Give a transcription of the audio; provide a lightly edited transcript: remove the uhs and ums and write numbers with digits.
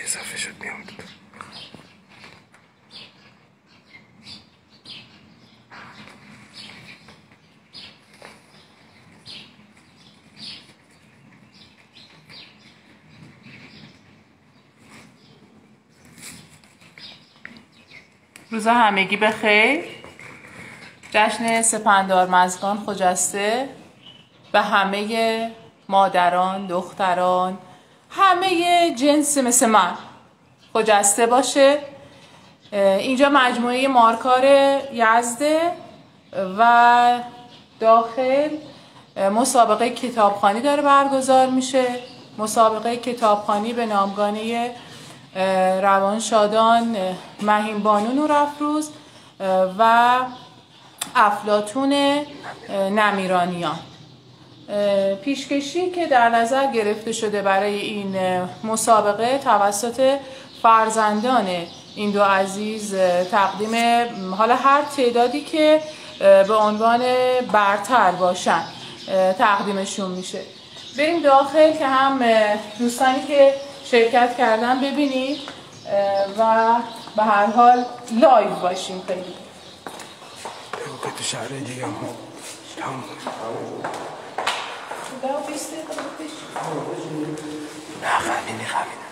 اضافه شد میام. روز همگی بخیر. جشن سپندارمزگان خجسته به همه مادران، دختران، همه جنس مثل من خجسته باشه. اینجا مجموعه مارکار یزده و داخل مسابقه کتابخوانی داره برگزار میشه. مسابقه کتابخوانی به نامگانی روانشادان مهین بانو نورافروز و افلاطون نمیرانیان. پیشکشی که در نظر گرفته شده برای این مسابقه توسط فرزندان این دو عزیز تقدیم حالا هر تعدادی که به عنوان برتر باشن تقدیمشون میشه. بریم داخل که هم دوستانی که شرکت کردن ببینید و به هر حال لایو باشیم. خیلی که تو شهر دیگه هم نه خمینی